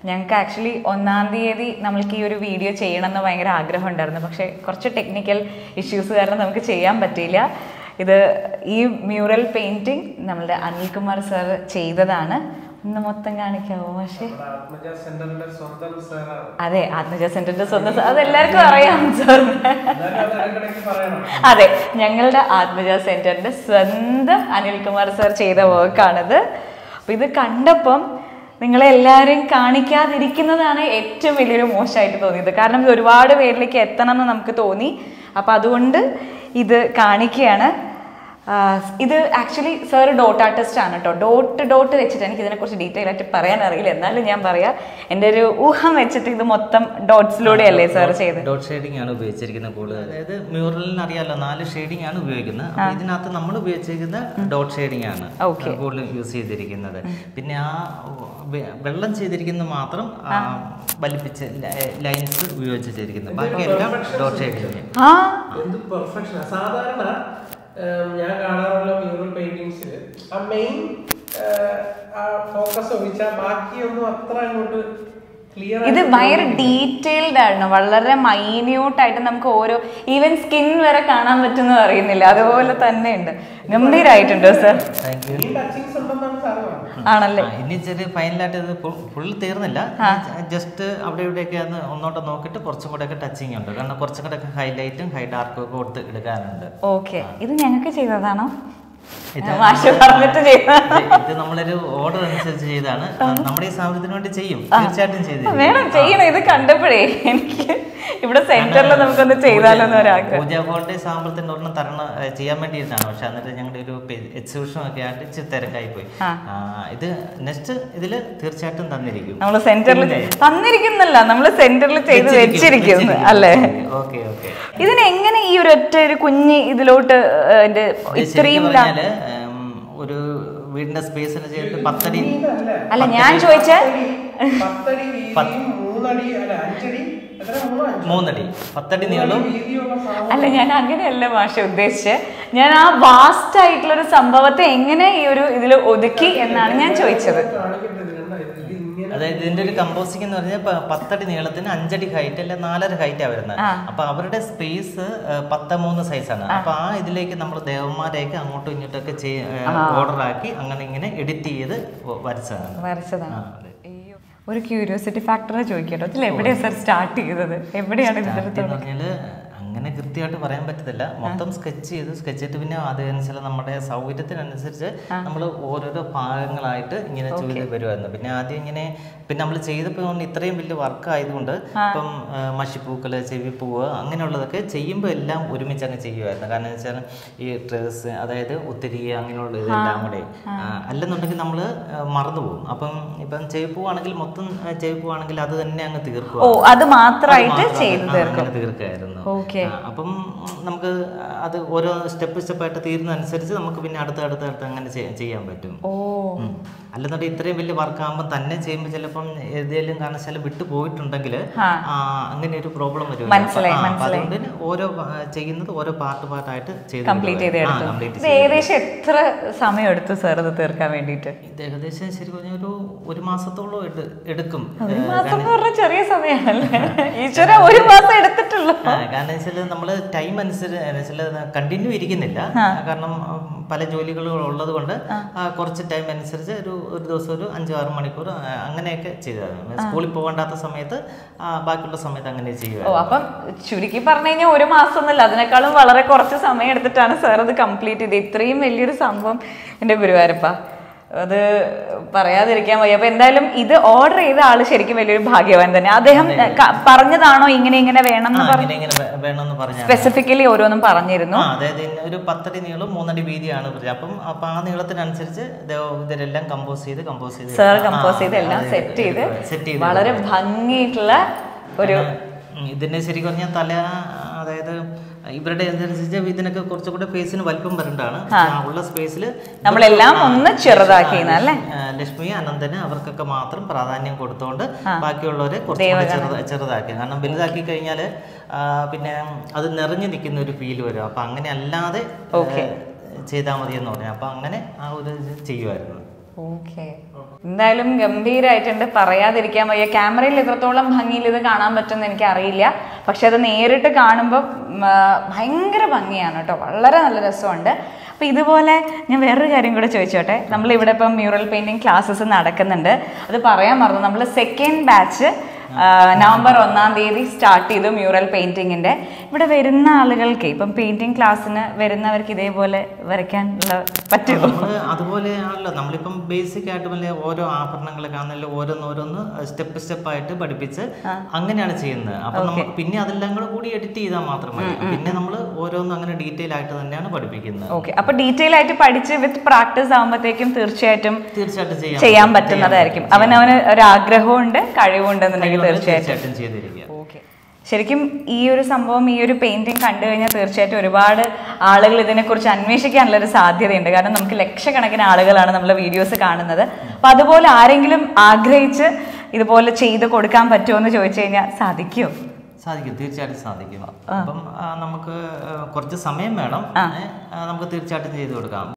ഞങ്ങൾക്ക് ആക്ച്വലി 1-ാം തീയതി നമ്മൾക്ക് ഈ ഒരു വീഡിയോ ചെയ്യണമെന്ന് ഭയങ്കര ആഗ്രഹം ഉണ്ടായിരുന്നു. പക്ഷേ കുറച്ച് ടെക്നിക്കൽ ഇഷ്യൂസ് കാരണം നമുക്ക് ചെയ്യാൻ പറ്റിയില്ല. ഇത് ഈ മ്യൂറൽ പെയിൻറ്റിങ് നമ്മളുടെ അനിൽകുമാർ സർ ചെയ്തതാണ്. ഒന്ന് മൊത്തം കാണിക്കാവോ? പക്ഷേ അതെ, ആത്മജ സെന്ററിന്റെ സ്വന്തം അതെല്ലാവർക്കും അറിയാം സാർ. അതെ, ഞങ്ങളുടെ ആത്മജ സെന്ററിന്റെ സ്വന്തം അനിൽകുമാർ സർ ചെയ്ത വർക്കാണിത്. അപ്പം ഇത് കണ്ടപ്പം നിങ്ങളെ എല്ലാവരെയും കാണിക്കാതിരിക്കുന്നതാണ് ഏറ്റവും വലിയൊരു മോശമായിട്ട് തോന്നിയത്. കാരണം ഇത് ഒരുപാട് പേരിലേക്ക് എത്തണം എന്ന് നമുക്ക് തോന്നി. അപ്പം അതുകൊണ്ട് ഇത് കാണിക്കുകയാണ്. ഇത് ആക്ച്വലി സാർ ഡോട്ട് ആർട്ടിസ്റ്റ് ആണ് കേട്ടോ. ഡോട്ട് വെച്ചിട്ട് എനിക്ക് ഇതിനെക്കുറിച്ച് ഡീറ്റെയിൽ ആയിട്ട് പറയാൻ അറിയില്ല. എന്നാലും ഞാൻ പറയാം, എൻ്റെ ഒരു ഊഹം വെച്ചിട്ട് ഇത് മൊത്തം ഡോട്ട്സിലൂടെ അല്ലേ സാർ ചെയ്ത്? ഡോട്ട് ഷെയ്ഡിംഗ് ആണ് ഉപയോഗിച്ചിരിക്കുന്നത് കൂടുതൽ. അതായത് മ്യൂറലിന് അറിയാമല്ലോ 4 ഷെയ്ഡിംഗ് ആണ് ഉപയോഗിക്കുന്നത്. അപ്പോൾ ഇതിനകത്ത് നമ്മൾ ഉപയോഗിച്ചിരിക്കുന്ന ഡോട്ട് ഷെയ്ഡിംഗ് ആണ് കൂടുതൽ യൂസ് ചെയ്തിരിക്കുന്നത്. പിന്നെ ആ വെള്ളം ചെയ്തിരിക്കുന്നത് മാത്രം വലിപ്പിച്ച് ലൈൻസ് ഉപയോഗിച്ച് ചെയ്തിരിക്കുന്നത്. ബാക്കിയെല്ലാം ഡോട്ട് ഷെയ്ഡിംഗ്. സാധാരണ ഞാൻ കാണാറുള്ള മ്യൂറൽ പെയിന്റിങ്സിൽ ആ മെയിൻ ഫോക്കസ് ഒഴിച്ചാൽ ബാക്കിയൊന്നും അത്ര അങ്ങോട്ട് ക്ലിയർ. ഇത് ഭയങ്കര ഡീറ്റെയിൽഡ് ആണ്, വളരെ മൈന്യൂട്ടായിട്ട് നമുക്ക് ഓരോ ഈവൻ സ്കിൻ വരെ കാണാൻ പറ്റുമെന്ന് അറിയുന്നില്ല, അതുപോലെ തന്നെ ഉണ്ട്. ഗംഭീരായിട്ടുണ്ട് സർ. ആണല്ലേ? ഇനി ചെറിയ ഫൈനലായിട്ട് ഇത് ഫുൾ തീർന്നില്ല. ജസ്റ്റ് അവിടെ ഇവിടെയൊക്കെ ഒന്നോട്ട് നോക്കിയിട്ട് കുറച്ചും കൂടെ ഒക്കെ ടച്ചിങ് ഉണ്ട്. കാരണം കുറച്ചും കൂടെ ഒക്കെ ഹൈലൈറ്റും ഹൈ ഡാർക്കും ഒക്കെ കൊടുത്ത് എടുക്കാനുണ്ട്. ഓക്കെ, ഇത് ഞങ്ങൾക്ക് ചെയ്തതാണോ? ഇത് നമ്മളൊരു ഓർഡർ അനുസരിച്ച് ചെയ്താണ്. നമ്മുടെ ഈ സ്ഥാപനത്തിന് വേണ്ടി ചെയ്യും, തീർച്ചയായിട്ടും ചെയ്യണം. ഇത് കണ്ടപ്പോഴേ എനിക്ക് ഇവിടെ സെന്ററിൽ നമുക്കൊന്ന് ചെയ്താലോ പൂജാ ഹോളിന്റെ സ്ഥാപനത്തിന്റെ ഒരെണ്ണം തരണം ചെയ്യാൻ വേണ്ടിയിട്ടാണ്. പക്ഷെ എന്നിട്ട് ഞങ്ങളുടെ ഒരു എക്സിബിഷൻ ഒക്കെ ആയിട്ട് ഇച്ചിരി തിരക്കായി പോയി. ഇത് നെക്സ്റ്റ് ഇതില് തീർച്ചയായിട്ടും തന്നിരിക്കും. നമ്മള് സെന്ററിൽ തന്നിരിക്കുന്നല്ല, നമ്മള് സെന്ററിൽ ചെയ്ത് വെച്ചിരിക്കുന്നു അല്ലേ? Okay okay. ഇതിനെങ്ങനെ ഈ ഒരു ഒറ്റ ഒരു കുഞ്ഞ് ഇതിലോട്ട് ഇത്രയും ഒരു വീടിന്റെ സ്പേസിന് ചെയ്തിട്ട് 10 അടി അല്ല ഞാൻ ചോദിച്ച 3 അടി 10 അടി നീളം അല്ല, ഞാൻ അങ്ങനെയല്ല മാഷ ഉദ്ദേശിച്ചത്. ഞാൻ ആ വാസ്റ്റ് ആയിട്ടുള്ള ഒരു സംഭവത്തെ എങ്ങനെ ഈ ഒരു ഇതിൽ ഒതുക്കി എന്നാണ് ഞാൻ ചോദിച്ചത്. അതായത് ഇതിന്റെ ഒരു കമ്പോസിംഗ് എന്ന് പറഞ്ഞാൽ 10 അടി നീളത്തിന് 5 അടി ഹൈറ്റ് അല്ലെ 4.5 ഹൈറ്റാണ് വരുന്നത്. അപ്പൊ അവരുടെ സ്പേസ് 10:3 സൈസാണ്. അപ്പൊ ആ ഇതിലേക്ക് നമ്മൾ ദേവന്മാരെയൊക്കെ അങ്ങോട്ടും ഇങ്ങോട്ടൊക്കെ ഓർഡർ ആക്കി അങ്ങനെ ഇങ്ങനെ എഡിറ്റ് ചെയ്ത് വരച്ചതാണ്. ഒരു ക്യൂരിയോസിറ്റി ഫാക്ടർ ചോദിക്കട്ടോ, ഇതിൽ എവിടെയാണ് സാർ സ്റ്റാർട്ട് ചെയ്തത്? എവിടെയാണ് പറഞ്ഞാല് അങ്ങനെ കൃത്യമായിട്ട് പറയാൻ പറ്റത്തില്ല. മൊത്തം സ്കെച്ച് ചെയ്തിട്ട് പിന്നെ അതനുസരിച്ച് നമ്മുടെ സൗകര്യത്തിനനുസരിച്ച് നമ്മൾ ഓരോരോ ഭാഗങ്ങളായിട്ട് ഇങ്ങനെ ചെയ്ത് വരുമായിരുന്നു. പിന്നെ ആദ്യം ഇങ്ങനെ പിന്നെ നമ്മൾ ചെയ്തപ്പോൾ ഇത്രയും വലിയ വർക്ക് ആയതുകൊണ്ട് ഇപ്പം മഷിപ്പൂക്കള്, ചെവിപ്പൂവ് അങ്ങനെയുള്ളതൊക്കെ ചെയ്യുമ്പോൾ എല്ലാം ഒരുമിച്ച് അങ്ങ് ചെയ്യുമായിരുന്നു. കാരണം എന്ന് വെച്ചാൽ ഈ ഡ്രസ്, അതായത് ഒത്തിരി അങ്ങനെയുള്ള ഇതെല്ലാം കൂടെ അല്ലെന്നുണ്ടെങ്കിൽ നമ്മൾ മറന്നുപോകും. ഇപ്പം ചെവിപ്പൂവാണെങ്കിൽ മൊത്തം ചെവിപ്പൂവാണെങ്കിൽ അത് തന്നെ അങ്ങ് തീർക്കും. അത് മാത്രമായിട്ട് അങ്ങനെ തീർക്കായിരുന്നു. അപ്പം നമുക്ക് അത് ഓരോ സ്റ്റെപ്പായിട്ട് തീരുന്നതനുസരിച്ച് നമുക്ക് പിന്നെ അടുത്ത് അങ്ങനെ ചെയ്യാൻ പറ്റും. അല്ലെന്നുണ്ടെങ്കിൽ ഇത്രയും വലിയ വർക്കാകുമ്പോൾ തന്നെ ചെയ്യുമ്പോൾ ചിലപ്പം ഏതെങ്കിലും കാരണശാല വിട്ടു പോയിട്ടുണ്ടെങ്കിൽ അങ്ങനെ ഒരു പ്രോബ്ലം വരും. അതുകൊണ്ട് ഓരോ ചെയ്യുന്നത് ഓരോ പാർട്ടായിട്ട് കംപ്ലീറ്റ് ചെയ്ത് ഏകദേശം എത്ര സമയം എടുത്തു സാർ ഇത് തീർക്കാൻ വേണ്ടിയിട്ട്? ഇത് ഏകദേശം ശരിക്കും പറഞ്ഞാൽ ഒരു മാസത്തോളം എടുക്കും. ചെറിയ സമയമല്ലേ? ഒരു മാസം എടുത്തിട്ടുള്ളൂ. കാരണം നമ്മൾ ടൈം അനുസരിച്ച് കണ്ടിന്യൂ ഇരിക്കുന്നില്ല. കാരണം പല ജോലികളും ഉള്ളത് കൊണ്ട് കുറച്ച് ടൈം അനുസരിച്ച് ഒരു ദിവസം ഒരു 5-6 മണിക്കൂർ അങ്ങനെയൊക്കെ ചെയ്തായിരുന്നു. സ്കൂളിൽ പോകേണ്ടാത്ത സമയത്ത് ബാക്കിയുള്ള സമയത്ത് അങ്ങനെ ചെയ്യുക. അപ്പം ചുരുക്കി പറഞ്ഞു കഴിഞ്ഞാൽ 1 മാസം ഒന്നുമില്ല, അതിനേക്കാളും വളരെ കുറച്ച് സമയം എടുത്തിട്ടാണ് സാർ അത് കംപ്ലീറ്റ് ചെയ്തത്. ഇത്രയും വലിയൊരു സംഭവം എൻ്റെ ഗുരുവായൂരപ്പ, അത് പറയാതിരിക്കാൻ വയ്യ. അപ്പൊ എന്തായാലും ഇത് ഓർഡർ ചെയ്ത ആള് ശരിക്കും വലിയൊരു ഭാഗ്യവാൻ തന്നെ. അദ്ദേഹം പറഞ്ഞതാണോ ഇങ്ങനെ വേണമെന്ന് സ്പെസിഫിക്കലി ഓരോന്നും പറഞ്ഞിരുന്നു? അതായത് ഒരു 10 അടി നീളം 3 അടി വീതിയാണ്. അപ്പം ആ നീളത്തിനനുസരിച്ച് ഇതെല്ലാം കമ്പോസ് ചെയ്ത് സാർ കമ്പോസ് ചെയ്ത് എല്ലാം സെറ്റ് ചെയ്ത് വളരെ ഭംഗിയായിട്ടുള്ള ഒരു ഇതിന്റെ ശരിക്കും പറഞ്ഞാൽ അതായത് ഇവരുടെ അനുസരിച്ച് ഇതിനൊക്കെ കുറച്ചുകൂടെ ഫേസിന് വലിപ്പം വരേണ്ടതാണ്. ഉള്ള സ്പേസിൽ നമ്മളെല്ലാം ഒന്ന് ചെറുതാക്കി ലക്ഷ്മി, അനന്തന് അവർക്കൊക്കെ മാത്രം പ്രാധാന്യം കൊടുത്തുകൊണ്ട് ബാക്കിയുള്ളവരെ കുറച്ചുകൂടെ ചെറുതാക്കി. കാരണം വലുതാക്കി കഴിഞ്ഞാൽ പിന്നെ അത് നിറഞ്ഞു നിൽക്കുന്ന ഒരു ഫീൽ വരും. അപ്പൊ അങ്ങനെ അല്ലാതെ ചെയ്താൽ മതി എന്ന് പറഞ്ഞു. അപ്പൊ അങ്ങനെ ആ ഒരു ചെയ്യുമായിരുന്നു. ഓക്കെ, എന്തായാലും ഗംഭീരമായിട്ടുണ്ട്, പറയാതിരിക്കാൻ വയ്യ. ക്യാമറയിൽ എത്രത്തോളം ഭംഗിയിൽ ഇത് കാണാൻ പറ്റുമെന്ന് എനിക്ക് അറിയില്ല, പക്ഷെ അത് നേരിട്ട് കാണുമ്പോൾ ഭയങ്കര ഭംഗിയാണ് കേട്ടോ, വളരെ നല്ല രസമുണ്ട്. അപ്പോൾ ഇതുപോലെ ഞാൻ വേറൊരു കാര്യം കൂടെ ചോദിച്ചോട്ടെ, നമ്മളിവിടെ ഇപ്പം മ്യൂറൽ പെയിൻറ്റിങ് ക്ലാസ്സസ് നടക്കുന്നുണ്ട്, അത് പറയാൻ മറന്നു. നമ്മൾ സെക്കൻഡ് ബാച്ച് നവംബർ 1-ാം തീയതി സ്റ്റാർട്ട് ചെയ്തു മ്യൂറൽ പെയിന്റിങ്ങിന്റെ. ഇവിടെ വരുന്ന ആളുകൾക്ക് ഇപ്പം പെയിന്റിങ് ക്ലാസ്സിന് വരുന്നവർക്ക് ഇതേപോലെ വരയ്ക്കാനുള്ള പറ്റുമോ? അതുപോലെയാണല്ലോ നമ്മളിപ്പം ബേസിക് ആയിട്ട് വല്ല ഓരോ ആഭരണങ്ങളൊക്കെ ആണെങ്കിലും ഓരോന്നോരോന്ന് സ്റ്റെപ്പ് ആയിട്ട് പഠിപ്പിച്ച് അങ്ങനെയാണ് ചെയ്യുന്നത്. അപ്പൊ നമുക്ക് പിന്നെ അതെല്ലാം കൂടി എഡിറ്റ് ചെയ്താൽ മാത്രമേ, പിന്നെ നമ്മൾ ഓരോന്നും അങ്ങനെ ഡീറ്റെയിൽ ആയിട്ട് തന്നെയാണ് പഠിപ്പിക്കുന്നത്. ഓക്കെ, അപ്പൊ ഡീറ്റെയിൽ ആയിട്ട് പഠിച്ച് വിത്ത് പ്രാക്ടീസ് ആകുമ്പോഴത്തേക്കും തീർച്ചയായിട്ടും ചെയ്യാൻ പറ്റുന്നതായിരിക്കും. അവനവന് ഒരു ആഗ്രഹമുണ്ട്, കഴിവുണ്ടെന്നുണ്ടെങ്കിൽ തീർച്ചയായിട്ടും ചെയ്തിരിക്കുക. ഓക്കെ, ശരിക്കും ഈ ഒരു സംഭവം, ഈ ഒരു പെയിന്റിങ് കണ്ടു കഴിഞ്ഞാൽ തീർച്ചയായിട്ടും ഒരുപാട് ആളുകൾ ഇതിനെക്കുറിച്ച് അന്വേഷിക്കാനുള്ള ഒരു സാധ്യതയുണ്ട്. കാരണം നമുക്ക് ലക്ഷക്കണക്കിന് ആളുകളാണ് നമ്മളെ വീഡിയോസ് കാണുന്നത്. അപ്പൊ അതുപോലെ ആരെങ്കിലും ആഗ്രഹിച്ച് ഇതുപോലെ ചെയ്ത് കൊടുക്കാൻ പറ്റുമോ എന്ന് ചോദിച്ചു കഴിഞ്ഞാൽ സാധിക്കുമോ? സാധിക്കും, തീർച്ചയായിട്ടും സാധിക്കും. അപ്പം നമുക്ക് കുറച്ച് സമയം വേണം, നമുക്ക് തീർച്ചയായിട്ടും ചെയ്ത് കൊടുക്കാം.